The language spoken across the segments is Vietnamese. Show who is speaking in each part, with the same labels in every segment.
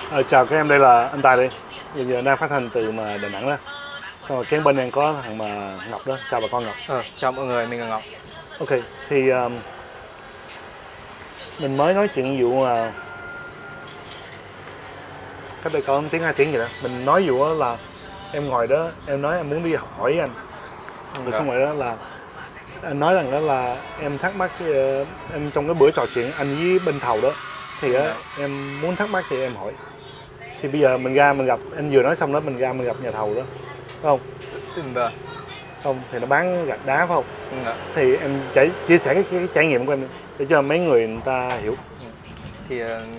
Speaker 1: Chào các em, đây là anh Tài đây. Bây giờ đang phát thanh từ Đà Nẵng đó. Xong rồi kế bên em có thằng Ngọc đó. Chào bà con Ngọc.
Speaker 2: Chào mọi người, mình là Ngọc.
Speaker 1: Ok, thì mình mới nói chuyện vụ cách đây có 1 tiếng 2 tiếng gì đó. Mình nói vụ đó là em ngồi đó, em nói em muốn đi học hỏi anh. Rồi xong rồi đó là anh nói rằng đó là em thắc mắc em trong cái bữa trò chuyện anh với bên thầu đó thì em muốn thắc mắc thì em hỏi. Thì bây giờ mình ra mình gặp anh vừa nói xong đó, mình ra mình gặp nhà thầu đó, phải không? Không thì nó bán gạch đá, phải không? Thì em chia sẻ cái trải nghiệm của em để cho mấy người ta hiểu.
Speaker 2: Thì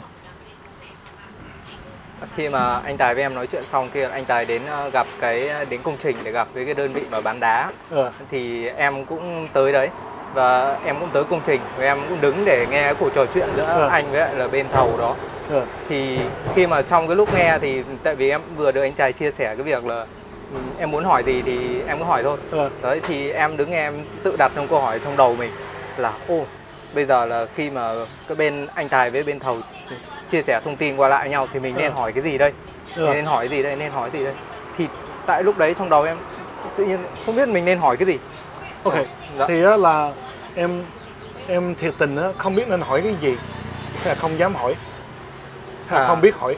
Speaker 2: khi mà anh Tài với em nói chuyện xong kia, anh Tài đến đến công trình để gặp với cái đơn vị mà bán đá, thì em cũng tới đấy và em cũng tới công trình và em cũng đứng để nghe cái cuộc trò chuyện giữa anh với lại là bên thầu đó. Thì khi mà trong cái lúc nghe thì tại vì em vừa được anh Tài chia sẻ cái việc là em muốn hỏi gì thì em cứ hỏi thôi. Đấy thì em đứng nghe, em tự đặt trong câu hỏi trong đầu mình là bây giờ là khi mà cái bên anh Tài với bên thầu chia sẻ thông tin qua lại nhau thì mình nên hỏi cái gì đây? Nên hỏi gì đây? Nên hỏi gì đây? Thì tại lúc đấy trong đầu em tự nhiên không biết mình nên hỏi cái gì.
Speaker 1: Ok. Thì đó là em thiệt tình đó, không biết nên hỏi cái gì, hay là không dám hỏi, hay là không biết hỏi.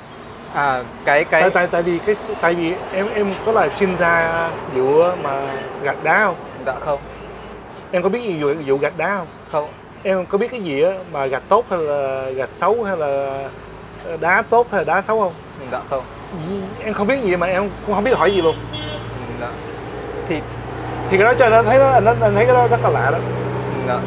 Speaker 1: Tại vì em có là chuyên gia vụ mà gạch đá không?
Speaker 2: Dạ không.
Speaker 1: Em có biết gì vụ gạch đá không?
Speaker 2: Không.
Speaker 1: Em có biết cái gì á mà gạch tốt hay là gạch xấu, hay là đá tốt hay là đá xấu không?
Speaker 2: Dạ không.
Speaker 1: Em không biết gì mà em cũng không biết hỏi gì luôn.
Speaker 2: Dạ. Thì
Speaker 1: cái đó cho anh thấy đó, anh thấy cái đó rất là lạ đó.
Speaker 2: Dạ.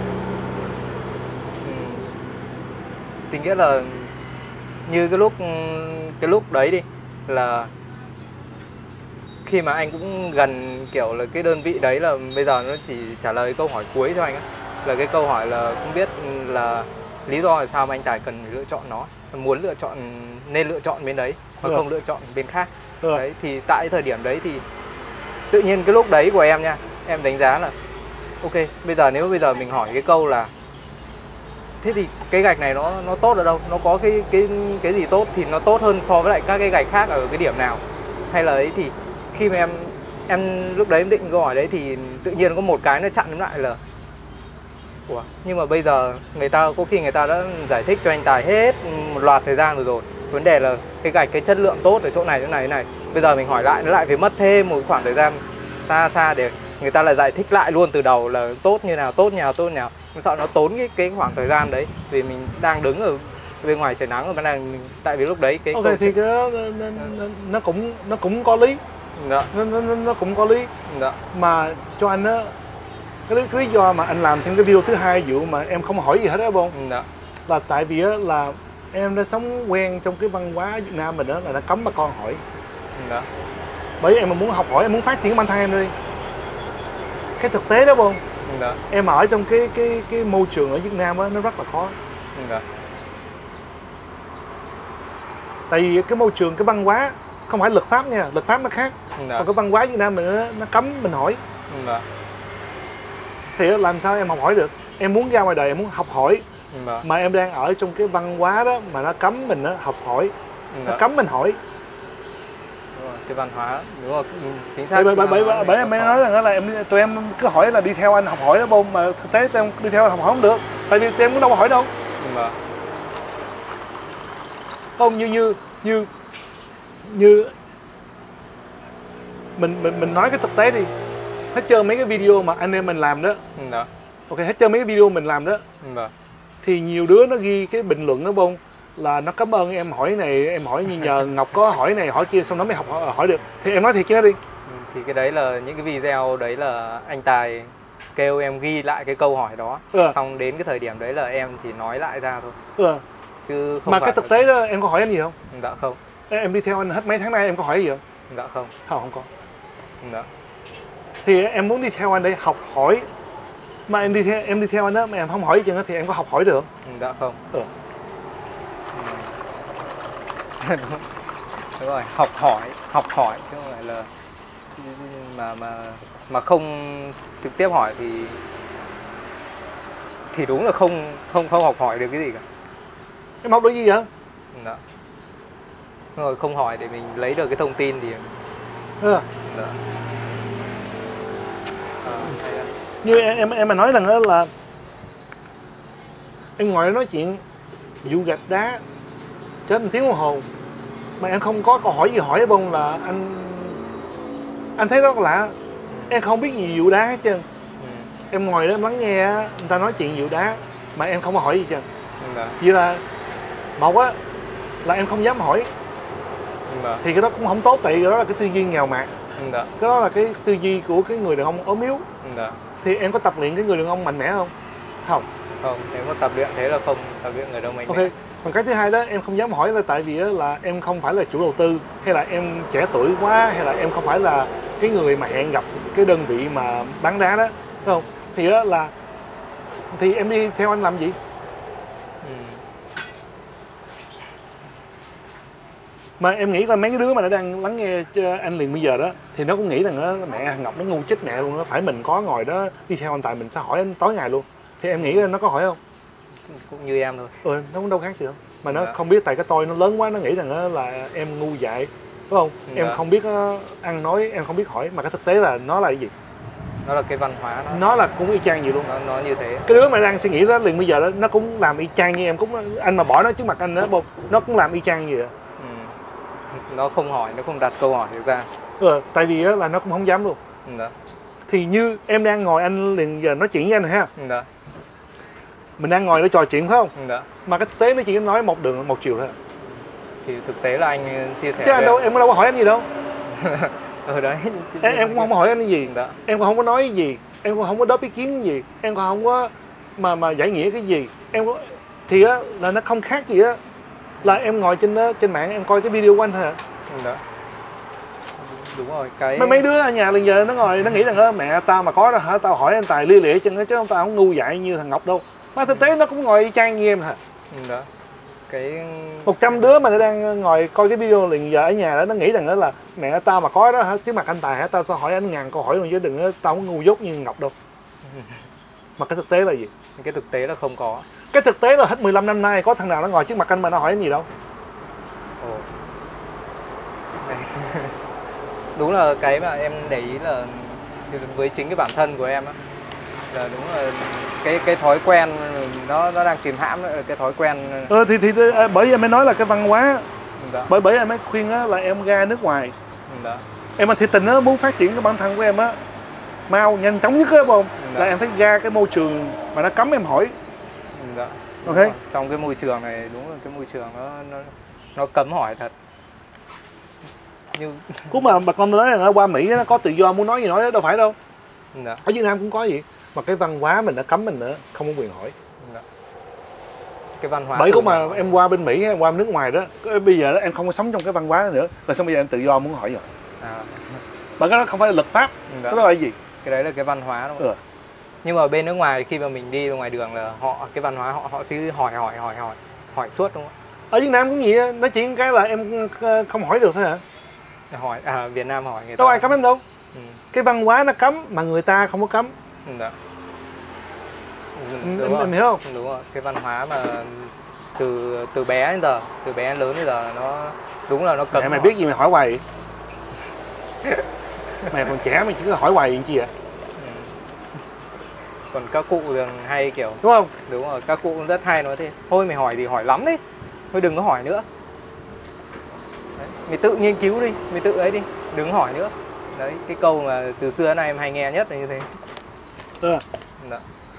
Speaker 2: Thì nghĩa là như cái lúc đấy đi là khi mà anh cũng gần kiểu là cái đơn vị đấy là bây giờ nó chỉ trả lời câu hỏi cuối cho anh á, là cái câu hỏi là không biết là lý do là sao mà anh Tài cần lựa chọn nó, muốn nên lựa chọn bên đấy mà không lựa chọn bên khác. Đấy thì tại thời điểm đấy thì tự nhiên cái lúc đấy của em nha, em đánh giá là ok, nếu bây giờ mình hỏi cái câu là thế thì cái gạch này nó tốt ở đâu, nó có cái gì tốt thì nó tốt hơn so với lại các cái gạch khác ở cái điểm nào, hay là ấy, thì khi mà em lúc đấy em định câu hỏi đấy thì tự nhiên có một cái nó chặn lại là nhưng mà bây giờ có khi người ta đã giải thích cho anh Tài hết một loạt thời gian rồi, vấn đề là cái gạch cái chất lượng tốt ở chỗ này này, bây giờ mình hỏi lại nó lại phải mất thêm một khoảng thời gian xa để người ta lại giải thích lại luôn từ đầu là tốt như nào, tốt nào. Mình sợ nó tốn cái khoảng thời gian đấy vì mình đang đứng ở bên ngoài trời nắng, và tại vì lúc đấy cái
Speaker 1: thì cái đó nó cũng có lý.
Speaker 2: Dạ.
Speaker 1: Nó cũng có lý.
Speaker 2: Dạ.
Speaker 1: Mà cho anh á, cái lý do mà anh làm thêm cái video thứ hai vụ mà em không hỏi gì hết đó không?
Speaker 2: Dạ.
Speaker 1: Là tại vì á là em đã sống quen trong cái văn hóa Việt Nam mình đó là nó cấm bà con hỏi.
Speaker 2: Dạ.
Speaker 1: Bởi vì em mà muốn học hỏi, em muốn phát triển bản thân em đi. Cái thực tế đó không?
Speaker 2: Dạ.
Speaker 1: Em ở trong cái môi trường ở Việt Nam á nó rất là khó.
Speaker 2: Dạ.
Speaker 1: Tại vì cái môi trường, cái văn hóa không phải luật pháp nha, luật pháp nó khác. Còn cái văn hóa Việt Nam mình nó cấm mình hỏi. Thì làm sao em học hỏi được? Em muốn ra ngoài đời, em muốn học hỏi. Mà em đang ở trong cái văn hóa đó mà nó cấm mình học hỏi. Nó cấm mình hỏi.
Speaker 2: Đúng rồi, cái văn hóa, đúng rồi, chính xác.
Speaker 1: Bởi em mới nói rằng là tụi em cứ hỏi là đi theo anh học hỏi đó bông, mà thực tế tụi em đi theo anh học hỏi không được. Tại vì tụi em cũng đâu có hỏi đâu. Không, như mình nói cái thực tế đi. Hết trơn mấy cái video mà anh em mình làm đó. Ok, hết trơn mấy cái video mình làm đó. Thì nhiều đứa nó ghi cái bình luận đó bông là nó cảm ơn em hỏi này, em hỏi như nhờ Ngọc có hỏi này hỏi kia xong nó mới hỏi được. Thì em nói thiệt chứ nó đi.
Speaker 2: Thì cái đấy là những cái video đấy là anh Tài kêu em ghi lại cái câu hỏi đó. Xong đến cái thời điểm đấy là em chỉ nói lại ra thôi. Chứ không
Speaker 1: mà
Speaker 2: phải
Speaker 1: cái thực tế đó em có hỏi anh gì không?
Speaker 2: Dạ không.
Speaker 1: Em đi theo anh hết mấy tháng nay em có hỏi gì không?
Speaker 2: Dạ không.
Speaker 1: Không có.
Speaker 2: Dạ.
Speaker 1: Thì em muốn đi theo anh để học hỏi. Mà em đi theo anh đó mà em không hỏi gì hết thì em có học hỏi được không?
Speaker 2: Dạ không. Đúng rồi, học hỏi chứ không phải là mà không trực tiếp hỏi thì đúng là không học hỏi được cái gì cả.
Speaker 1: Em học được gì vậy?
Speaker 2: Dạ. rồi không hỏi để mình lấy được cái thông tin thì
Speaker 1: Ừ.
Speaker 2: dạ. Hay đấy.
Speaker 1: Như em mà nói rằng đó là em ngồi đó nói chuyện vụ gạch đá chết 1 tiếng đồng hồ mà em không có câu hỏi gì hỏi bông là anh thấy rất lạ. Em không biết gì vụ đá hết trơn. Em ngồi đó em lắng nghe người ta nói chuyện vụ đá mà em không có hỏi gì trơn.
Speaker 2: Dạ.
Speaker 1: Vậy là một á là em không dám hỏi.
Speaker 2: Dạ.
Speaker 1: Thì cái đó cũng không tốt, tại vì đó là cái tư duy nghèo mạt.
Speaker 2: Dạ.
Speaker 1: Cái đó là cái tư duy của cái người đàn ông ốm yếu.
Speaker 2: Dạ.
Speaker 1: Thì em có tập luyện cái người đàn ông mạnh mẽ không? Không.
Speaker 2: Không, nếu mà tập luyện thế là không tập luyện người đâu mạnh
Speaker 1: Ok.
Speaker 2: mẽ.
Speaker 1: Còn cái thứ hai đó em không dám hỏi là tại vì là em không phải là chủ đầu tư, hay là em trẻ tuổi quá, hay là em không phải là cái người mà hẹn gặp cái đơn vị mà bán đá đó, đúng không? Thì đó là thì em đi theo anh làm gì? Mà em nghĩ coi mấy cái đứa mà nó đang lắng nghe anh liền bây giờ đó thì nó cũng nghĩ rằng đó, mẹ thằng Ngọc nó ngu chết mẹ luôn, nó phải mình có ngồi đó đi theo anh Tài mình sẽ hỏi anh tối ngày luôn. Thì em nghĩ nó có hỏi không?
Speaker 2: Cũng như em thôi.
Speaker 1: Nó cũng đâu khác gì đâu. Mà nó
Speaker 2: Dạ.
Speaker 1: không biết tại cái tôi nó lớn quá, nó nghĩ rằng đó là em ngu dại, đúng không?
Speaker 2: Dạ.
Speaker 1: Em không biết ăn nói, em không biết hỏi, mà cái thực tế là nó là cái gì?
Speaker 2: Nó là cái văn hóa
Speaker 1: Nó là cũng y chang gì luôn.
Speaker 2: nó như thế.
Speaker 1: Cái đứa mà đang suy nghĩ đó liền bây giờ đó nó cũng làm y chang như em, cũng anh mà bỏ nó trước mặt anh đó nó cũng làm y chang như vậy.
Speaker 2: Nó không hỏi, nó không đặt câu hỏi ra.
Speaker 1: Tại vì là nó cũng không dám luôn.
Speaker 2: Dạ.
Speaker 1: Thì như em đang ngồi anh liền giờ nói chuyện với anh ha.
Speaker 2: Dạ.
Speaker 1: Mình đang ngồi để trò chuyện phải không?
Speaker 2: Dạ.
Speaker 1: Mà cái thực tế nó chỉ nói một đường một chiều thôi.
Speaker 2: Thì thực tế là anh chia sẻ.
Speaker 1: Chứ anh đâu, em đâu có hỏi anh gì đâu.
Speaker 2: Đấy.
Speaker 1: Em cũng không có hỏi anh cái gì.
Speaker 2: Dạ.
Speaker 1: Em cũng không có nói cái gì. Em cũng không có đáp ý kiến gì. Em cũng không có mà giải nghĩa cái gì. Em có, thì á là nó không khác gì á. Là em ngồi trên mạng em coi cái video của anh thôi à.
Speaker 2: Dạ. Đúng rồi, cái
Speaker 1: Mấy đứa ở nhà bây giờ nó ngồi nó nghĩ rằng mẹ tao mà có đó hả, tao hỏi anh Tài lia lịa chân chứ tao không ngu dại như thằng Ngọc đâu. Mà thực tế nó cũng ngồi y chang như em hả.
Speaker 2: Đó. Cái
Speaker 1: 100 đứa mà nó đang ngồi coi cái video liền giờ ở nhà đó, nó nghĩ rằng đó là mẹ tao mà có đó hả, trước mặt anh Tài hả, tao sẽ hỏi anh 1000 câu hỏi luôn chứ đừng, tao không ngu dốt như Ngọc đâu. Mà cái thực tế là gì?
Speaker 2: cái thực tế là không có.
Speaker 1: Cái thực tế là hết 15 năm nay có thằng nào nó ngồi trước mặt anh mà nó hỏi anh gì đâu.
Speaker 2: Ồ. Đúng là cái mà em để ý là với chính cái bản thân của em á, là đúng là cái thói quen nó đang kìm hãm cái thói quen.
Speaker 1: Thì bởi vì em mới nói là cái văn hóa.
Speaker 2: Dạ.
Speaker 1: Bởi em mới khuyên á là em ra nước ngoài.
Speaker 2: Dạ.
Speaker 1: Em mà thiệt tình á muốn phát triển cái bản thân của em á mau nhanh chóng nhất á không?
Speaker 2: Dạ.
Speaker 1: Là em phải ra cái môi trường mà nó cấm em hỏi.
Speaker 2: Dạ.
Speaker 1: Ok.
Speaker 2: Trong cái môi trường này đúng là cái môi trường nó cấm hỏi thật. Như
Speaker 1: Cũng mà bà con nói là qua Mỹ nó có tự do muốn nói gì nói đó, đâu phải đâu.
Speaker 2: dạ.
Speaker 1: Ở Việt Nam cũng có gì. Mà cái văn hóa mình đã cấm mình nữa, không có quyền hỏi.
Speaker 2: Dạ. Cái văn hóa.
Speaker 1: Bởi lúc mà em qua bên Mỹ, em qua nước ngoài đó, bây giờ đó, em không có sống trong cái văn hóa đó nữa. Rồi xong bây giờ em tự do muốn hỏi rồi. Bởi cái đó không phải là luật pháp.
Speaker 2: Dạ.
Speaker 1: Cái đó là gì?
Speaker 2: Cái đấy là cái văn hóa đúng không? Nhưng mà bên nước ngoài khi mà mình đi ngoài đường là cái văn hóa họ sẽ hỏi suốt đúng không?
Speaker 1: Ở Việt Nam cũng vậy á, nó chỉ cái là em không hỏi được thôi hả?
Speaker 2: Hỏi Việt Nam hỏi người ta.
Speaker 1: Đâu ai cấm em đâu. Cái văn hóa nó cấm mà người ta không có cấm.
Speaker 2: Dạ.
Speaker 1: Em hiểu không?
Speaker 2: Đúng rồi, cái văn hóa mà từ bé đến giờ, từ bé đến lớn đến giờ nó đúng là nó cấm.
Speaker 1: Mày biết gì mày hỏi hoài vậy? Mày còn trẻ mày chỉ có hỏi hoài vậy chi vậy?
Speaker 2: Còn các cụ thường hay kiểu
Speaker 1: đúng không?
Speaker 2: Đúng rồi, các cụ rất hay nói thế. Thôi mày hỏi thì hỏi lắm đấy, thôi đừng có hỏi nữa. Đấy, mày tự nghiên cứu đi, mày tự ấy đi, đừng có hỏi nữa. Đấy, cái câu mà từ xưa đến nay em hay nghe nhất là như thế. Đó.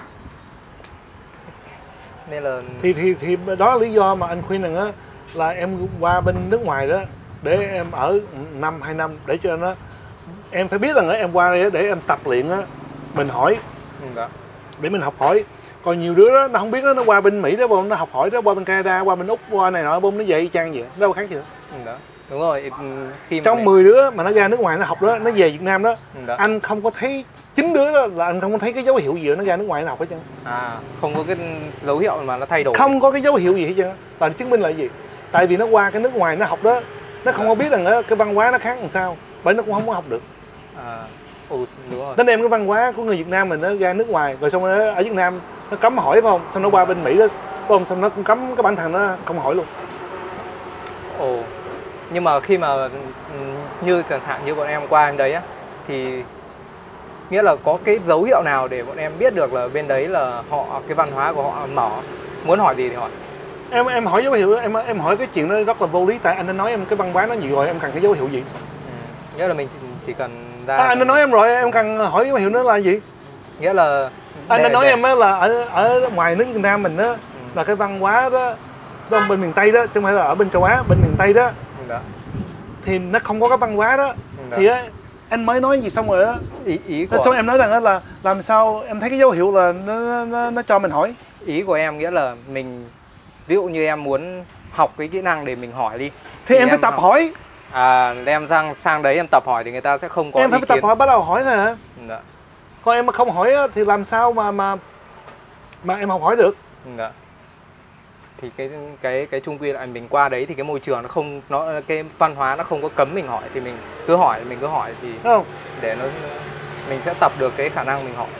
Speaker 2: Nên là
Speaker 1: thì đó là lý do mà anh khuyên rằng á là em qua bên nước ngoài đó để em ở 1-2 năm để cho nó em phải biết rằng em qua đây để em tập luyện á, mình hỏi để mình học hỏi. Còn nhiều đứa đó nó không biết đó, nó qua bên Mỹ đó nó học hỏi đó, qua bên Canada, qua bên Úc, qua này nọ nó dạy y chang vậy, nó đâu khác gì nữa.
Speaker 2: Đó. Đúng rồi, khi mà
Speaker 1: trong 10 đứa mà nó ra nước ngoài nó học đó, nó về Việt Nam đó, anh không có thấy 9 đứa đó là anh không có thấy cái dấu hiệu gì nó ra nước ngoài nó học hết trơn.
Speaker 2: Không có cái dấu hiệu mà nó thay đổi.
Speaker 1: Không có cái dấu hiệu gì hết trơn. Là chứng minh là gì? Tại vì nó qua cái nước ngoài nó học đó, nó không có biết rằng cái văn hóa nó khác làm sao, bởi nó cũng không có học được.
Speaker 2: Đúng rồi.
Speaker 1: Nó đem cái văn hóa của người Việt Nam mình nó ra nước ngoài, rồi xong rồi ở Việt Nam nó cấm hỏi phải không? Xong nó qua bên Mỹ đó, phải không? Xong nó cũng cấm cái bản thân nó không hỏi luôn.
Speaker 2: Nhưng mà khi mà như chẳng hạn như bọn em qua bên đấy á, thì nghĩa là có cái dấu hiệu nào để bọn em biết được là bên đấy là họ, cái văn hóa của họ mở, muốn hỏi gì thì hỏi.
Speaker 1: Em hỏi dấu hiệu, em hỏi cái chuyện đó rất là vô lý, tại anh đã nói em cái văn hóa nó nhiều rồi, em cần cái dấu hiệu gì?
Speaker 2: Nghĩa là mình chỉ cần ra
Speaker 1: anh đã nói em rồi, em cần hỏi dấu hiệu nó là gì?
Speaker 2: nghĩa là
Speaker 1: Anh đã nói em á là ở ngoài nước Việt Nam mình á là cái văn hóa đó bên miền Tây đó, chứ không phải là ở bên châu Á, bên miền Tây đó, thì nó không có cái văn hóa đó. Thì á anh mới nói gì xong rồi á,
Speaker 2: ý của
Speaker 1: xong em nói rằng á là làm sao em thấy cái dấu hiệu là nó cho mình hỏi.
Speaker 2: Ý của em nghĩa là mình, ví dụ như em muốn học cái kỹ năng để mình hỏi đi,
Speaker 1: thì em phải tập hỏi.
Speaker 2: Em sang đấy em tập hỏi thì người ta sẽ không có
Speaker 1: em phải
Speaker 2: ý
Speaker 1: tập
Speaker 2: kiến.
Speaker 1: hỏi bắt đầu hỏi thôi hả?
Speaker 2: Dạ.
Speaker 1: Còn em mà không hỏi á, thì làm sao mà em học hỏi được?
Speaker 2: Dạ. Thì cái chung quy là mình qua đấy thì cái môi trường nó không, cái văn hóa nó không có cấm mình hỏi, thì mình cứ hỏi thì
Speaker 1: không,
Speaker 2: để mình sẽ tập được cái khả năng mình hỏi.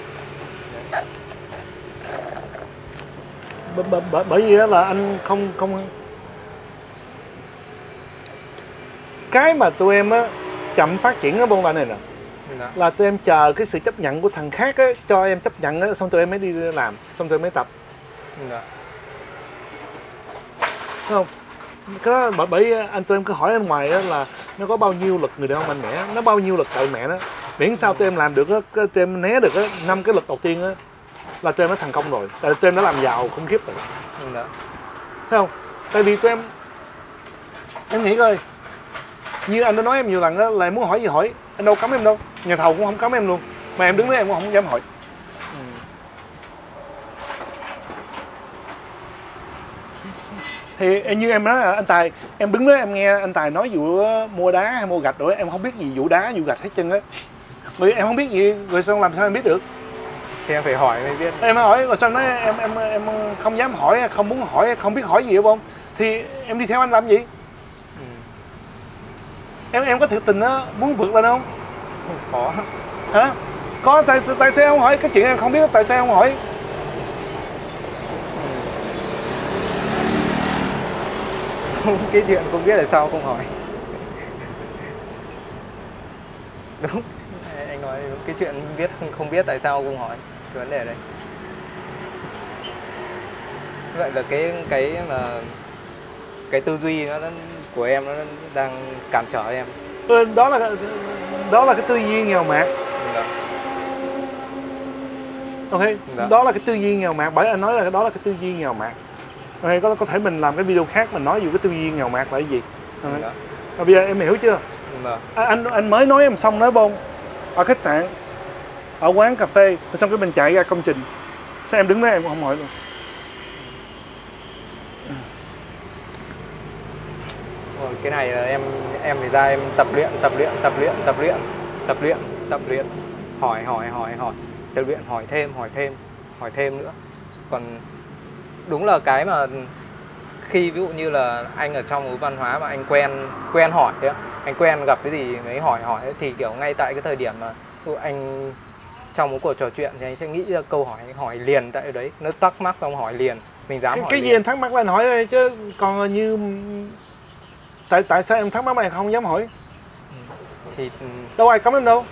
Speaker 1: Bởi vì là anh không cái mà tụi em á chậm phát triển ở Bôn La này nè, là tụi em chờ cái sự chấp nhận của thằng khác á, cho em chấp nhận á, xong tụi em mới đi làm, xong tụi em mới tập. Không, cái đó bởi anh tụi em cứ hỏi anh ngoài á là nó có bao nhiêu lực người đàn ông mạnh mẽ, nó bao nhiêu lực cậy mẹ nó, miễn sao tụi em làm được á, tụi em né được á 5 cái lực đầu tiên á là tụi em đã thành công rồi, tại tụi em đã làm giàu khủng khiếp rồi. Thấy không? Tại vì tụi em nghĩ coi, như anh đã nói em nhiều lần đó là em muốn hỏi gì hỏi, anh đâu cấm em đâu, nhà thầu cũng không cấm em luôn, mà em đứng đấy em cũng không dám hỏi. Thì như em nói là anh Tài, em đứng đó em nghe anh Tài nói vụ mua đá hay mua gạch rồi, em không biết gì vụ đá vụ gạch hết trơn á, rồi em không biết gì, rồi sao làm sao em biết được?
Speaker 2: Thì em phải hỏi mới biết.
Speaker 1: Em hỏi rồi sao nói em không dám hỏi, không muốn hỏi, không biết hỏi gì không, thì em đi theo anh làm gì? Em có thiệt tình á muốn vượt lên không?
Speaker 2: Không có.
Speaker 1: Hả? Có, tại sao không hỏi? Cái chuyện em không biết tại sao không hỏi?
Speaker 2: Cái chuyện không biết là sao không hỏi. Đúng, anh nói đúng. Cái chuyện không biết tại sao không hỏi, cái vấn đề đấy. Vậy là cái tư duy nó của em nó đang cản trở em.
Speaker 1: Đó là cái tư duy nghèo mạt. Ok, đó là cái tư duy nghèo mạt, bởi anh nói là đó là cái tư duy nghèo mạt. Ok, có thể mình làm cái video khác mình nói về cái tư duy nghèo mạt là cái gì. Okay. Bây giờ em hiểu chưa? Anh mới nói em xong nói bông, ở khách sạn, ở quán cà phê, xong cái mình chạy ra công trình, sao em đứng đó em cũng không hỏi luôn.
Speaker 2: Cái này là em phải ra em tập luyện, hỏi, tập luyện, hỏi thêm nữa. Còn đúng là cái mà khi ví dụ như là anh ở trong một văn hóa mà anh quen hỏi đấy, anh quen gặp cái gì mới hỏi ấy, thì kiểu ngay tại cái thời điểm mà anh trong một cuộc trò chuyện thì anh sẽ nghĩ ra câu hỏi liền tại đấy, nó thắc mắc xong hỏi liền, mình dám hỏi
Speaker 1: cái
Speaker 2: liền.
Speaker 1: gì anh thắc mắc là anh hỏi thôi, chứ còn như tại sao em thắc mắc mà em không dám hỏi? Thì đâu ai cấm em đâu.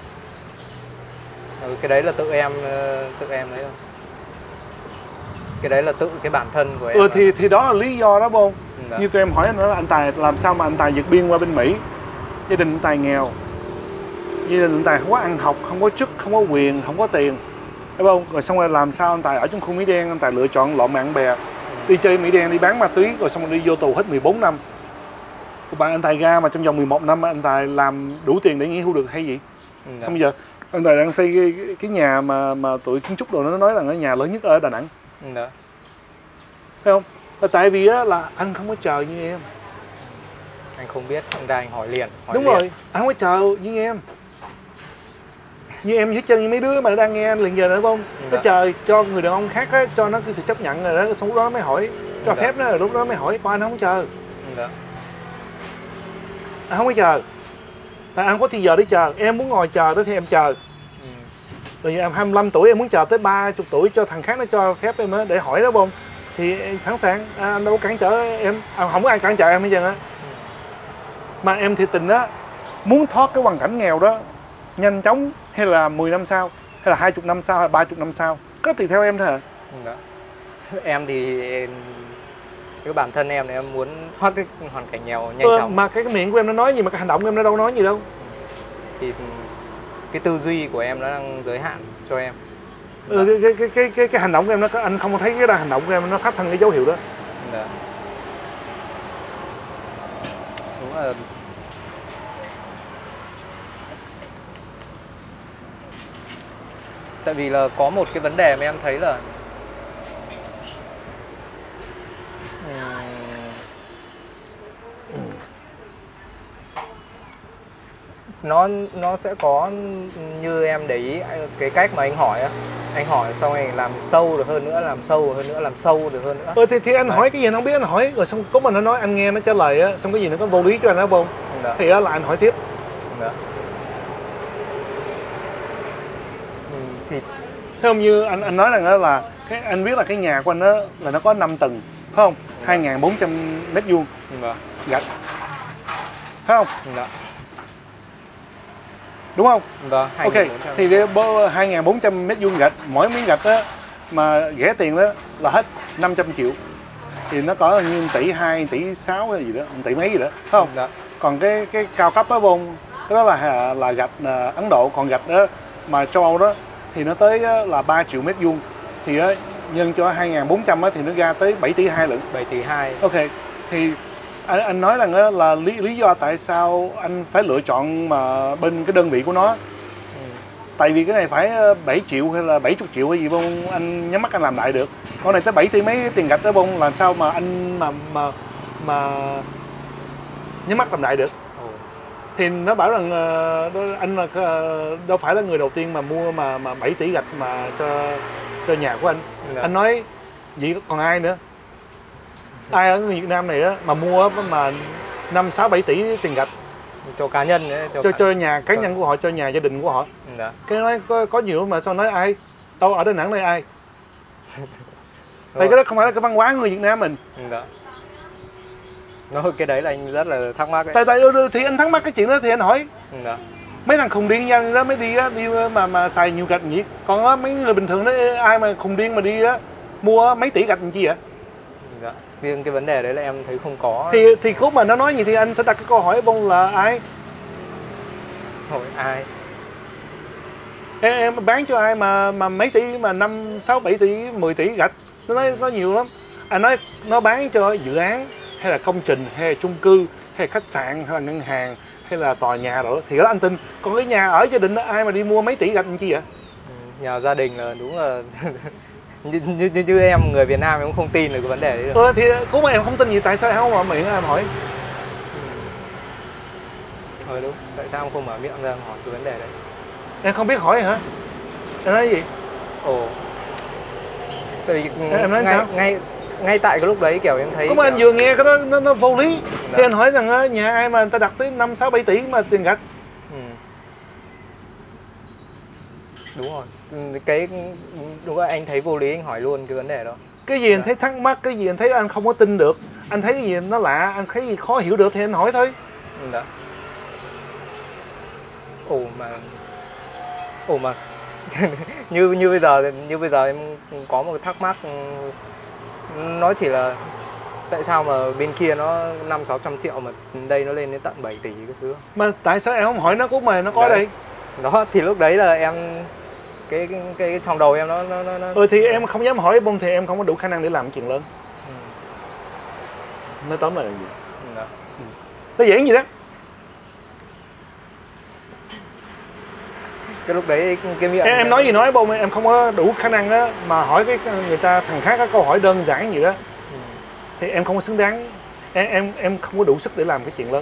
Speaker 2: Cái đấy là tự em đấy thôi. Cái đấy là tự cái bản thân của em.
Speaker 1: Thì đó là lý do đó bông. Như tụi em hỏi nữa là anh Tài làm sao mà anh Tài vượt biên qua bên Mỹ. Gia đình anh Tài nghèo, gia đình anh Tài không có ăn học, không có chức, không có quyền, không có tiền, đúng không? Rồi xong rồi làm sao anh Tài ở trong khu Mỹ đen, anh Tài lựa chọn lộn bạn bè, đi chơi Mỹ đen, đi bán ma túy, rồi xong rồi đi vô tù hết 14 năm. Bạn anh Tài ra mà trong vòng 11 năm anh Tài làm đủ tiền để nghỉ hưu được hay gì? Xong bây giờ anh Tài đang xây cái nhà mà tụi kiến trúc đồ nó nói rằng cái nhà lớn nhất ở Đà Nẵng. Thấy không? Tại vì á là anh không có chờ như em.
Speaker 2: Anh không biết, anh ra anh hỏi liền.
Speaker 1: Đúng rồi, anh không có chờ như em. Như em hết trơn, như mấy đứa mà đang nghe anh liền giờ nữa không? Nó chờ cho người đàn ông khác á, cho nó cái sự chấp nhận rồi đó, xong lúc đó mới hỏi, cho phép nó rồi lúc đó mới hỏi, còn anh không có chờ. Anh không có chờ. Tại anh không có thì giờ để chờ, em muốn ngồi chờ đó thì em chờ. Rồi em 25 tuổi em muốn chờ tới 30 tuổi cho thằng khác nó cho phép em á để hỏi đó không? Thì em sẵn sàng, anh đâu có cản trở em, không có ai cản trở em hết trơn á. mà em thiệt tình á muốn thoát cái hoàn cảnh nghèo đó nhanh chóng, hay là 10 năm sau, hay là 20 năm sau, hay là 30 năm sau, có tùy theo em thôi hả?
Speaker 2: Đó. Em thì cái bản thân em thì em muốn thoát cái hoàn cảnh nghèo nhanh chóng.
Speaker 1: Mà cái miệng của em nó nói gì mà cái hành động của em nó đâu nói gì đâu.
Speaker 2: Thì cái tư duy của em nó đang giới hạn cho em.
Speaker 1: Cái hành động của em nó, anh không thấy cái hành động của em nó phát sinh cái dấu hiệu đó.
Speaker 2: Đó. Đúng là tại vì là có một cái vấn đề mà em thấy là nó sẽ có như em để ý cái cách mà anh hỏi á, anh hỏi xong rồi làm sâu được hơn nữa, làm sâu hơn nữa, làm sâu được hơn nữa.
Speaker 1: Thì anh hỏi cái gì anh không biết anh hỏi, rồi xong có mình nó nói anh nghe nó trả lời á, xong cái gì nó có vô lý cho anh đó không?
Speaker 2: Đó.
Speaker 1: Thì đó là anh hỏi tiếp.
Speaker 2: Đó. Thì
Speaker 1: Thế không, như anh nói rằng đó là cái anh biết là cái nhà của anh đó là nó có 5 tầng, phải không? 2.400 mét vuông gạch, phải không?
Speaker 2: Đó.
Speaker 1: Đúng không?
Speaker 2: Đó,
Speaker 1: Ok, thì 2.400 mét vuông gạch, mỗi miếng gạch đó mà rẻ tiền đó là hết 500 triệu. Thì nó có như 1 tỷ 2, 1 tỷ 6 hay gì đó, 1 tỷ mấy gì đó, phải không?
Speaker 2: Đó.
Speaker 1: Còn cái cao cấp đó bông, cái đó là gạch Ấn Độ, còn gạch đó mà châu Âu đó thì nó tới là 3 triệu mét vuông. Thì nhân cho 2.400 thì nó ra tới 7 tỷ 2 lận.
Speaker 2: 7 tỷ 2.
Speaker 1: Ok, thì anh nói rằng là lý do tại sao anh phải lựa chọn mà bên cái đơn vị của nó. Tại vì cái này phải 7 triệu hay là 70 triệu hay gì bông, anh nhắm mắt anh làm lại được. Con này tới 7 tỷ mấy tiền gạch đó bông, làm sao mà anh mà nhắm mắt làm lại được. Thì nó bảo rằng anh là đâu phải là người đầu tiên mà mua mà 7 tỷ gạch mà cho nhà của anh. Anh nói vậy còn ai nữa? Ai ở Việt Nam này á mà mua mà 5, 6, 7 tỷ tiền gạch
Speaker 2: cho cá nhân ấy,
Speaker 1: cho nhà cá nhân của họ, cho nhà gia đình của họ.
Speaker 2: Đó.
Speaker 1: Cái nói có nhiều mà sao nói ai? Đâu ở Đà Nẵng đây ai? Tại cái đó không phải là cái văn hóa của người Việt Nam mình.
Speaker 2: Đó. Cái đấy là anh rất là thắc mắc đấy.
Speaker 1: Tại thì anh thắc mắc cái chuyện đó thì anh hỏi.
Speaker 2: Đó.
Speaker 1: Mấy thằng khùng điên nha đó mới đi mà xài nhiều gạch gì. Còn mấy người bình thường đó ai mà khùng điên mà đi mua mấy tỷ gạch làm chi vậy?
Speaker 2: Đó. Riêng cái vấn đề đấy là em thấy không có.
Speaker 1: Thì lúc mà nó nói gì thì anh sẽ đặt cái câu hỏi bông là ai?
Speaker 2: Hỏi ai?
Speaker 1: Em bán cho ai mà mấy tỷ mà 5, 6, 7 tỷ, 10 tỷ gạch. Nó nói có nhiều lắm. Anh nói nó bán cho dự án hay là công trình hay là chung cư hay là khách sạn hay là ngân hàng hay là tòa nhà rồi thì đó anh tin. Còn cái nhà ở gia đình đó ai mà đi mua mấy tỷ gạch làm chi vậy?
Speaker 2: Nhà gia đình là đúng là như em người Việt Nam em cũng không tin được cái vấn đề đấy được.
Speaker 1: Thì cũng mà em không tin gì tại sao em không mở miệng em hỏi?
Speaker 2: Đúng, tại sao em không mở miệng ra hỏi cái vấn đề đấy?
Speaker 1: Em không biết hỏi hả? Em nói gì?
Speaker 2: Tại vì
Speaker 1: em nói sao?
Speaker 2: Ngay tại cái lúc đấy kiểu em thấy
Speaker 1: cũng anh vừa nghe cái đó nó vô lý. Thì anh hỏi rằng nhà ai mà người ta đặt tới 5, 6, 7 tỷ mà tiền gạch.
Speaker 2: Đúng rồi. Đúng rồi, anh thấy vô lý anh hỏi luôn cái vấn đề đó.
Speaker 1: Cái gì anh thấy thắc mắc, cái gì anh thấy anh không có tin được, anh thấy cái gì nó lạ, anh thấy gì khó hiểu được thì anh hỏi thôi.
Speaker 2: Đó. Mà như bây giờ em có một cái thắc mắc, nó chỉ là tại sao mà bên kia nó 500-600 triệu mà đây nó lên đến tận 7 tỷ cái thứ.
Speaker 1: Mà tại sao em không hỏi nó cũng mà nó có đây?
Speaker 2: Đó thì lúc đấy là em cái trong đầu em nó
Speaker 1: thì em không dám hỏi bông thì em không có đủ khả năng để làm chuyện lớn. Nói tóm lại là gì?
Speaker 2: Đó.
Speaker 1: Nó dễ gì đó.
Speaker 2: Cái lúc đấy cái miệng
Speaker 1: em nói gì nói bông, em không có đủ khả năng đó mà hỏi cái người ta thằng khác cái câu hỏi đơn giản gì đó. Thì em không có xứng đáng, em không có đủ sức để làm cái chuyện lớn.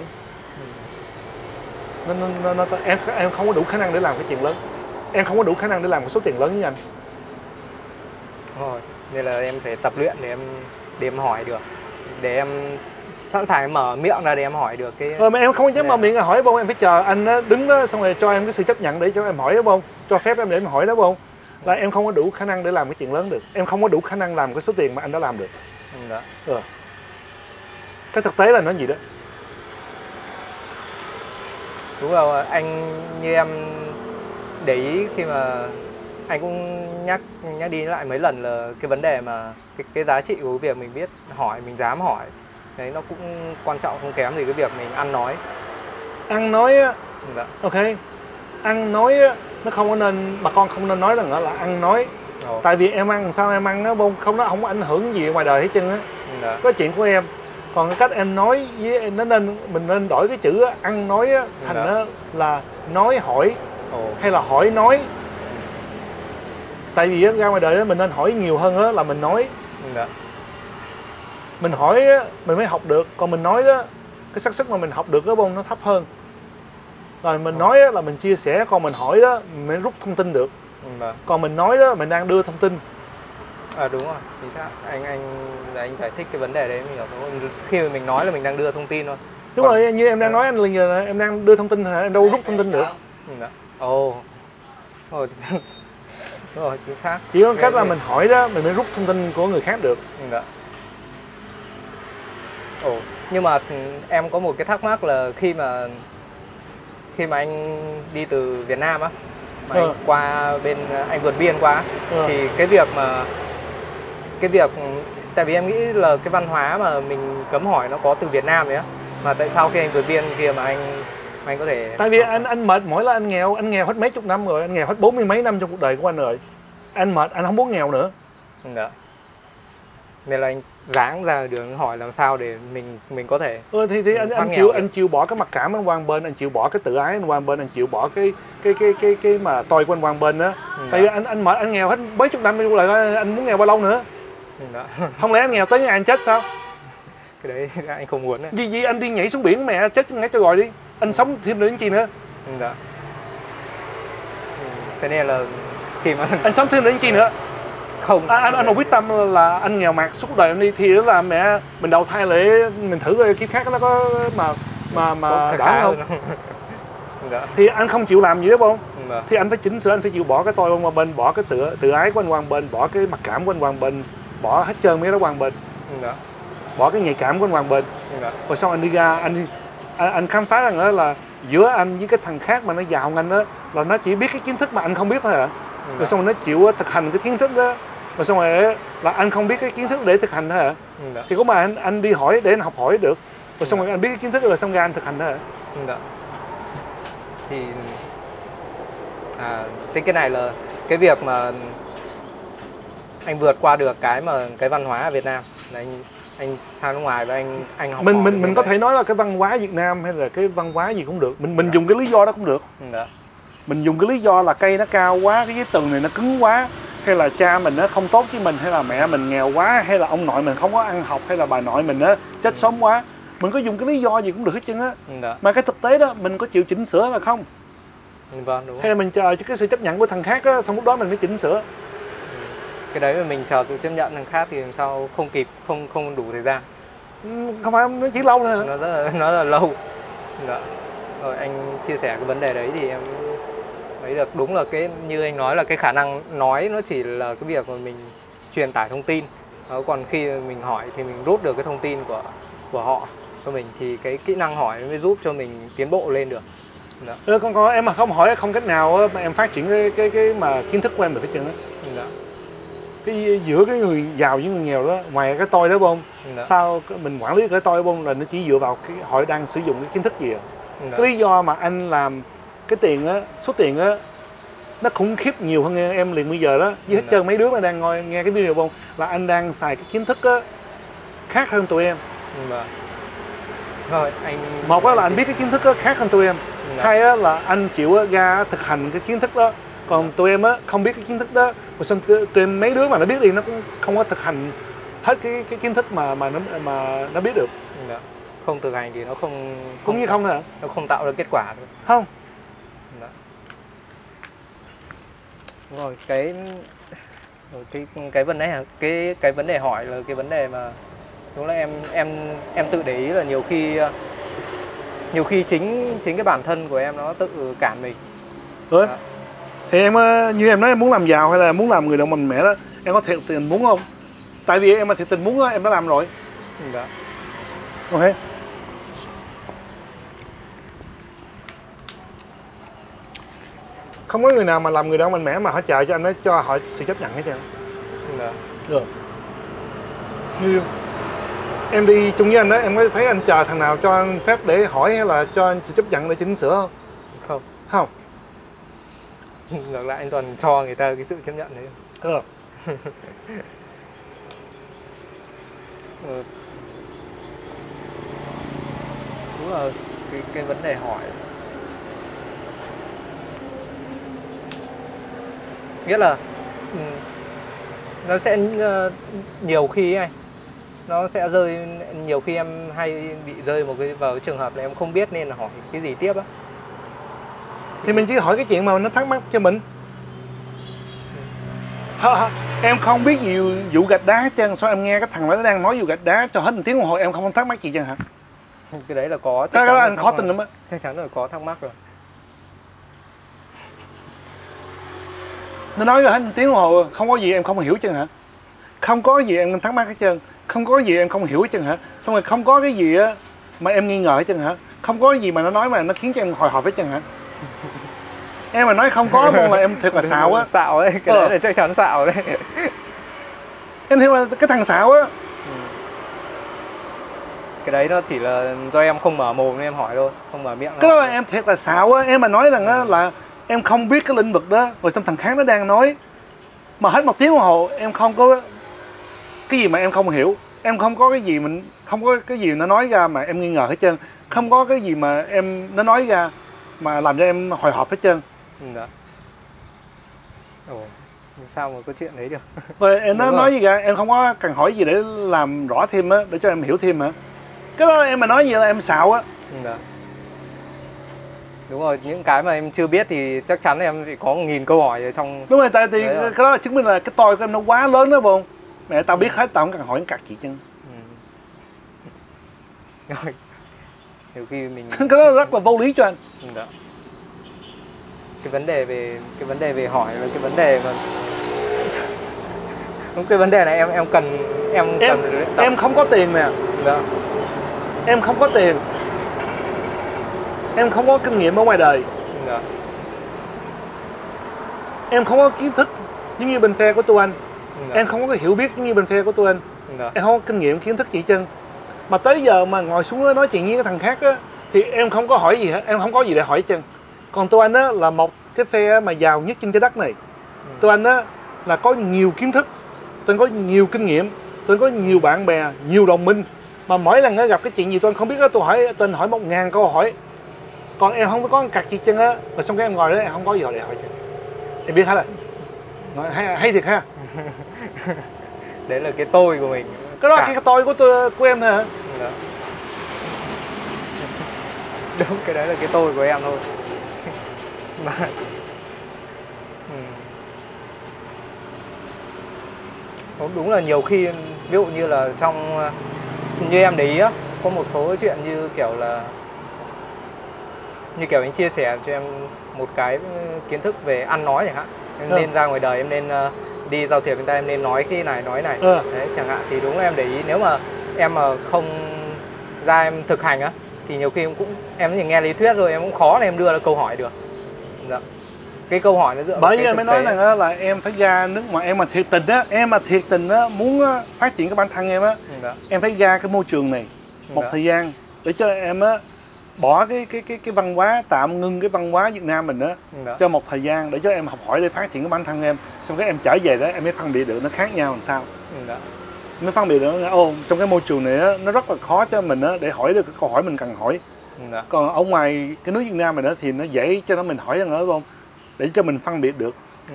Speaker 1: Em không có đủ khả năng để làm cái chuyện lớn. Em không có đủ khả năng để làm một số tiền lớn với anh.
Speaker 2: Rồi, nên là em phải tập luyện để em hỏi được, để em sẵn sàng mở miệng ra để em hỏi được cái.
Speaker 1: Mà em không dám mở miệng là hỏi bông, em phải chờ anh đứng đó xong rồi cho em cái sự chấp nhận để cho em hỏi đó bông, cho phép em để em hỏi đó bông. Là em không có đủ khả năng để làm cái chuyện lớn được, em không có đủ khả năng làm cái số tiền mà anh đã làm được.
Speaker 2: Đó.
Speaker 1: Cái thực tế là nó gì đó.
Speaker 2: Đúng rồi, anh như em để ý khi mà anh cũng nhắc đi lại mấy lần là cái vấn đề mà cái giá trị của cái việc mình biết hỏi, mình dám hỏi. Đấy nó cũng quan trọng không kém gì cái việc mình ăn nói.
Speaker 1: Ăn nói á,
Speaker 2: Dạ.
Speaker 1: ok, ăn nói á, nó không có nên, bà con không nên nói rằng là ăn nói. Tại vì em ăn làm sao em ăn nó không, nó không có ảnh hưởng gì ngoài đời hết trơn á.
Speaker 2: Dạ.
Speaker 1: Có chuyện của em. Còn cái cách em nói với em, mình nên đổi cái chữ ăn nói á, thành
Speaker 2: Dạ.
Speaker 1: là nói hỏi
Speaker 2: Ồ.
Speaker 1: hay là hỏi nói. Tại vì ra ngoài đời đó mình nên hỏi nhiều hơn đó là mình nói.
Speaker 2: Dạ.
Speaker 1: Mình hỏi á, mình mới học được, còn mình nói đó, cái xác suất mà mình học được cái nó thấp hơn. Rồi mình nói á, là mình chia sẻ, còn mình hỏi đó mình mới rút thông tin được.
Speaker 2: Dạ.
Speaker 1: Còn mình nói đó mình đang đưa thông tin.
Speaker 2: Đúng rồi, chính xác. Anh giải thích cái vấn đề đấy mình hiểu. Khi mà mình nói là mình đang đưa thông tin thôi.
Speaker 1: Đúng rồi, như em đang nói anh là giờ em đang đưa thông tin hả? Em đâu rút thông tin được.
Speaker 2: Dạ. Ồ. Đúng rồi, chính xác.
Speaker 1: Chỉ có cách là mình hỏi đó mình mới rút thông tin của người khác được.
Speaker 2: Dạ. Nhưng mà em có một cái thắc mắc là khi mà anh đi từ Việt Nam á, mà anh qua bên, anh vượt biên qua thì cái việc tại vì em nghĩ là cái văn hóa mà mình cấm hỏi nó có từ Việt Nam đấy á, mà tại sao khi anh vượt biên kia mà anh có thể...
Speaker 1: Tại vì anh mệt mỏi là anh nghèo hết mấy chục năm rồi, anh nghèo hết 40 mấy năm trong cuộc đời của anh rồi. Anh mệt, anh không muốn nghèo nữa.
Speaker 2: Dạ. Nên là anh ráng ra đường hỏi làm sao để mình có thể
Speaker 1: thì anh chịu bỏ cái mặc cảm anh qua bên, anh chịu bỏ cái tự ái anh qua bên, anh chịu bỏ cái mà tôi của anh qua bên đó. Tại vì anh mệt, anh nghèo hết mấy chục năm rồi, anh muốn nghèo bao lâu nữa? Không lẽ anh nghèo tới ngày anh chết sao?
Speaker 2: Cái đấy anh không muốn đấy.
Speaker 1: Vì anh đi nhảy xuống biển mẹ chết ngay cho rồi đi. Anh sống thêm đến chi nữa?
Speaker 2: Dạ. Thế nên là khi mà
Speaker 1: anh sống thêm đến chi nữa?
Speaker 2: Không.
Speaker 1: Anh mà quyết tâm là anh nghèo mạt suốt đời anh đi thì đó là mẹ mình đầu thai lại mình thử coi kiếp khác nó có mà đỡ không?
Speaker 2: Dạ.
Speaker 1: Thì anh không chịu làm gì đó không?
Speaker 2: Dạ.
Speaker 1: Thì anh phải chỉnh sửa, anh phải chịu bỏ cái tôi qua bên, bỏ cái tự ái của anh qua bên, bỏ cái mặc cảm của anh qua bên, bỏ hết trơn mấy đó qua bên.
Speaker 2: Dạ.
Speaker 1: Bỏ cái nhạy cảm của anh qua bên.
Speaker 2: Dạ.
Speaker 1: Rồi xong anh đi ra anh khám phá rằng đó là giữa anh với cái thằng khác mà nó giàu hơn anh đó là nó chỉ biết cái kiến thức mà anh không biết thôi hả? Rồi xong rồi nó chịu thực hành cái kiến thức đó, rồi xong rồi là anh không biết cái kiến thức để thực hành thôi hả? Thì có mà anh đi hỏi để anh học hỏi được, rồi xong rồi anh biết cái kiến thức rồi xong ra anh thực hành thôi hả?
Speaker 2: Thì thế cái này là cái việc mà anh vượt qua được cái văn hóa ở Việt Nam là anh sang nước ngoài và anh học
Speaker 1: mình có thể nói là cái văn hóa Việt Nam hay là cái văn hóa gì cũng được, mình dùng cái lý do đó cũng được. Mình dùng cái lý do là cây nó cao quá, cái tường này nó cứng quá, hay là cha mình nó không tốt với mình, hay là mẹ mình nghèo quá, hay là ông nội mình không có ăn học, hay là bà nội mình nó chết sớm quá. Mình có dùng cái lý do gì cũng được hết trơn á. Mà cái thực tế đó mình có chịu chỉnh sửa là không?
Speaker 2: Vâng, đúng.
Speaker 1: Hay là mình chờ cho cái sự chấp nhận của thằng khác á, xong lúc đó mình mới chỉnh sửa.
Speaker 2: Cái đấy mà mình chờ sự chấp nhận thằng khác thì làm sao không kịp, không đủ thời gian.
Speaker 1: Không phải, nó chỉ lâu thôi.
Speaker 2: Nó là lâu. Dạ. Rồi anh chia sẻ cái vấn đề đấy thì em thấy được đúng là cái như anh nói là cái khả năng nói nó chỉ là cái việc mà mình truyền tải thông tin. Còn khi mình hỏi thì mình rút được cái thông tin của họ cho mình thì cái kỹ năng hỏi mới giúp cho mình tiến bộ lên được.
Speaker 1: Dạ. Con em mà không hỏi không cách nào mà em phát triển cái mà kiến thức của em được hết trơn á.
Speaker 2: Dạ.
Speaker 1: Cái giữa cái người giàu với người nghèo đó, ngoài cái tôi đó bông, sao mình quản lý cái tôi bông là nó chỉ dựa vào cái họ đang sử dụng cái kiến thức gì à. Cái lý do mà anh làm cái tiền á, số tiền á nó khủng khiếp nhiều hơn em liền bây giờ đó, với hết trơn mấy đứa mà đang ngồi nghe cái video bông là anh đang xài cái kiến thức á khác hơn tụi em.
Speaker 2: Rồi anh
Speaker 1: một là anh biết cái kiến thức á khác hơn tụi em, hai á là anh chịu ra thực hành cái kiến thức đó. Còn tụi em á không biết cái kiến thức đó, rồi xong tụi em mấy đứa mà nó biết thì nó cũng không có thực hành hết cái kiến thức mà nó biết được.
Speaker 2: Không thực hành thì nó không
Speaker 1: cũng như không hả?
Speaker 2: Nó không tạo ra kết quả được.
Speaker 1: Không.
Speaker 2: Rồi cái vấn đề cái vấn đề hỏi là cái vấn đề mà đúng là em tự để ý là nhiều khi chính cái bản thân của em nó tự cản mình.
Speaker 1: Thì em như em nói em muốn làm giàu hay là muốn làm người đồng mạnh mẽ đó, em có thiệt tình muốn không? Tại vì em mà thiệt tình muốn đó, em đã làm rồi. Ok. Không có người nào mà làm người đàn ông mạnh mẽ mà họ chờ cho anh ấy cho họ sự chấp nhận hết trơn.
Speaker 2: Dạ.
Speaker 1: Được. Như em đi chung với anh đó, em có thấy anh chờ thằng nào cho anh phép để hỏi hay là cho anh sự chấp nhận để chỉnh sửa không?
Speaker 2: Không.
Speaker 1: Không.
Speaker 2: Ngược lại anh toàn cho người ta cái sự chấp nhận đấy.
Speaker 1: Ừ.
Speaker 2: Đúng là cái vấn đề hỏi, nghĩa là nó sẽ nhiều khi anh, nó sẽ rơi, nhiều khi em hay bị rơi vào cái trường hợp là em không biết nên là hỏi cái gì tiếp á.
Speaker 1: Thì mình chỉ hỏi cái chuyện mà nó thắc mắc cho mình. Em không biết nhiều vụ gạch đá hết trơn, sao em nghe cái thằng đó đang nói vụ gạch đá cho hết 1 tiếng đồng hồ em không thắc mắc gì chứ hả?
Speaker 2: Cái đấy là có.
Speaker 1: Cái đó anh khó tin lắm á.
Speaker 2: Chắc chắn là có thắc mắc rồi.
Speaker 1: Nó nói ra hết 1 tiếng đồng hồ không có gì em không hiểu chứ hả? Không có gì em thắc mắc hết trơn, không có gì em không hiểu hết trơn hả? Xong rồi không có cái gì á mà em nghi ngờ hết trơn hả? Không có gì mà nó nói mà nó khiến cho em hồi hộp hết trơn hả? Em mà nói không có luôn là em thiệt là xạo á.
Speaker 2: Xạo ấy, cái đấy là chắc chắn xạo đấy.
Speaker 1: Em thiệt là cái thằng xạo á.
Speaker 2: Cái đấy nó chỉ là do em không mở mồm nên em hỏi thôi, không mở miệng.
Speaker 1: Cái đó là em thiệt là xạo á. Em mà nói rằng á là em không biết cái lĩnh vực đó, rồi xong thằng khác nó đang nói mà hết 1 tiếng đồng hồ em không có cái gì mà em không hiểu, em không có cái gì mình không có cái gì nó nói ra mà em nghi ngờ hết trơn, không có cái gì mà nó nói ra mà làm cho em hồi hộp hết trơn.
Speaker 2: Dạ. Ồ, sao mà có chuyện đấy được?
Speaker 1: Rồi em nó nói gì cả, em không có cần hỏi gì để làm rõ thêm á, để cho em hiểu thêm hả? Cái đó em mà nói gì là em xạo á.
Speaker 2: Dạ. Đúng rồi, những cái mà em chưa biết thì chắc chắn em thì có 1000 câu hỏi ở trong.
Speaker 1: Đúng rồi, tại thì cái đó là chứng minh là cái tôi của em nó quá lớn đó không? Mẹ tao biết hết, tao không cần hỏi cặt gì chân.
Speaker 2: Rồi. Nhiều khi mình
Speaker 1: cái đó rất là vô lý cho anh.
Speaker 2: Dạ. Cái vấn đề về hỏi là cái vấn đề mà đúng, cái vấn đề này em cần
Speaker 1: em không có tiền nè.
Speaker 2: Dạ.
Speaker 1: Em không có tiền, em không có kinh nghiệm ở ngoài đời.
Speaker 2: Dạ.
Speaker 1: Em không có kiến thức giống như bên phe của tụi anh.
Speaker 2: Dạ.
Speaker 1: Em không có cái hiểu biết giống như bên phe của tụi anh.
Speaker 2: Dạ.
Speaker 1: Em không có kinh nghiệm kiến thức gì chân. Mà tới giờ mà ngồi xuống nói chuyện với cái thằng khác á thì em không có hỏi gì hết, em không có gì để hỏi chân. Còn tụi anh á là một cái phe mà giàu nhất trên trái đất này. Tụi anh á là có nhiều kiến thức, tụi anh có nhiều kinh nghiệm, tụi anh có nhiều bạn bè, nhiều đồng minh. Mà mỗi lần gặp cái chuyện gì tôi không biết á, tụi anh hỏi 1000 câu hỏi. Còn em không có cặt gì chân á, rồi xong cái em ngồi đó em không có gì để hỏi chân. Em biết hết rồi. Nói hay thiệt ha.
Speaker 2: Đấy là cái tôi của mình.
Speaker 1: Cái đó là cái tôi của em thôi hả?
Speaker 2: Đó. Đúng, cái đấy là cái tôi của em thôi. Mà đúng là nhiều khi ví dụ như là trong như em để ý á, có một số chuyện như kiểu là anh chia sẻ cho em một cái kiến thức về ăn nói chẳng hạn, em nên ra ngoài đời, em nên đi giao thiệp với người ta, em nên nói cái này nói này đấy chẳng hạn, thì đúng là em để ý nếu mà em mà không ra em thực hành á thì nhiều khi em chỉ nghe lý thuyết rồi em cũng khó là em đưa ra câu hỏi được. Dạ. Cái câu hỏi nó dựa
Speaker 1: bởi vì em mới nói rằng là em phải ra nước ngoài, em mà thiệt tình á, muốn phát triển cái bản thân em á, em phải ra cái môi trường này một thời gian để cho em á bỏ cái văn hóa, tạm ngưng cái văn hóa Việt Nam mình á cho một thời gian để cho em học hỏi để phát triển cái bản thân em, xong cái em trở về đó em mới phân biệt được nó khác nhau làm sao. Mới phân biệt được trong cái môi trường này á, nó rất là khó cho mình á để hỏi được cái câu hỏi mình cần hỏi. Còn ở ngoài cái nước Việt Nam mình đó thì nó dễ cho nó mình hỏi rằng nữa không, để cho mình phân biệt được.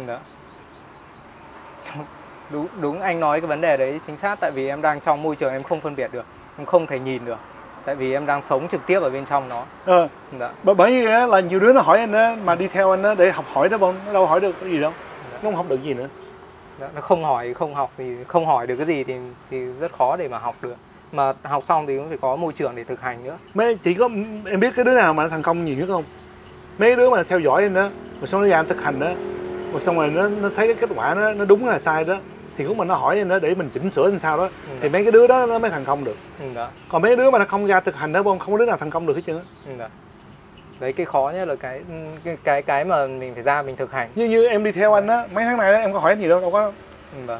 Speaker 2: Đúng anh nói cái vấn đề đấy chính xác, tại vì em đang trong môi trường em không phân biệt được, em không thể nhìn được, tại vì em đang sống trực tiếp ở bên trong nó.
Speaker 1: Bởi vì là nhiều đứa nó hỏi anh á, mà đi theo anh á để học hỏi đó không, nó đâu hỏi được cái gì đâu, nó không học được gì nữa.
Speaker 2: Nó không hỏi không học thì không hỏi được cái gì thì rất khó để mà học được, mà học xong thì cũng phải có môi trường để thực hành nữa.
Speaker 1: Chỉ có em biết cái đứa nào mà nó thành công nhiều nhất không? Mấy đứa mà theo dõi anh đó, rồi xong nó ra thực hành đó, rồi xong rồi nó thấy cái kết quả nó đúng là sai đó, thì cũng mà nó hỏi anh đó để mình chỉnh sửa làm sao đó, thì mấy cái đứa đó nó mới thành công được. Còn mấy đứa mà nó không ra thực hành đó không có đứa nào thành công được hết trơn á.
Speaker 2: Đấy, cái khó nhất là cái mà mình phải ra mình thực hành.
Speaker 1: Như em đi theo anh á mấy tháng nay đó, em có hỏi anh gì đâu có.
Speaker 2: Vâng.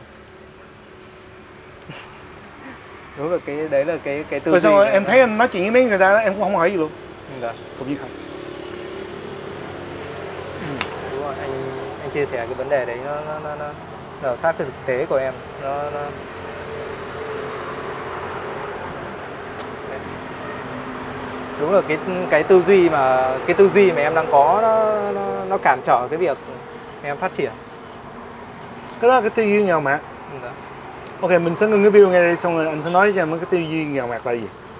Speaker 2: Đúng là cái đấy là cái tư
Speaker 1: Rồi
Speaker 2: duy.
Speaker 1: xong rồi em thấy anh nói chuyện với mấy người ta đó, em cũng không hỏi gì luôn.
Speaker 2: Vâng.
Speaker 1: Cũng như không.
Speaker 2: Đúng rồi, anh chia sẻ cái vấn đề đấy nó sát cái thực tế của em. Nó đúng là cái tư duy mà em đang có nó cản trở cái việc em phát triển.
Speaker 1: Cái đó là cái tư duy nghèo mạt.
Speaker 2: Dạ.
Speaker 1: Ok, mình sẽ ngưng cái video ngay đây xong rồi anh sẽ nói cho em cái tư duy nghèo mạt là gì.